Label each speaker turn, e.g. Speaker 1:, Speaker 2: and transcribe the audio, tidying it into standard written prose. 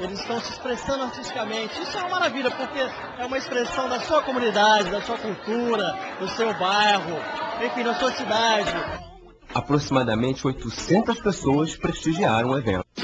Speaker 1: eles estão se expressando artisticamente. Isso é uma maravilha, porque é uma expressão da sua comunidade, da sua cultura, do seu bairro, enfim, da sua cidade.
Speaker 2: Aproximadamente 800 pessoas prestigiaram o evento.